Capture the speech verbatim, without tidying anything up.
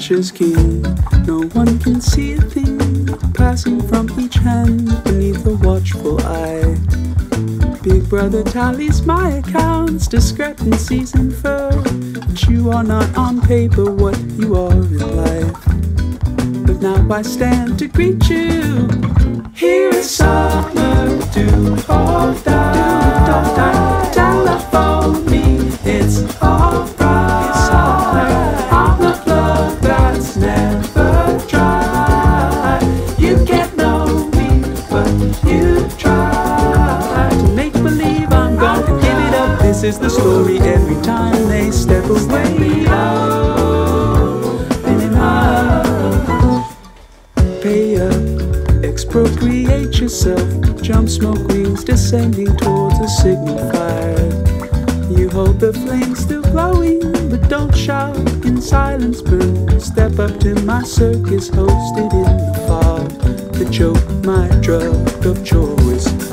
nature's keen. No one can see a thing passing from each hand beneath a watchful eye. Big brother tallies my accounts, discrepancies infer that you are not on paper what you are in life. But now I stand to greet you. Here is summer, do or die, do or die. Telephone me, it's alright. It's alright. I'm the blood that's never dry. You can't know me, but you try to make believe I'm gonna give it up. This is the story every time they step away. Pay up, expropriate yourself. Jump smoke rings descending towards a signal fire. You hold the flame still glowing, but don't shout, in silence burn. Step up to my circus hosted in the fog. The joke, my drug of choice.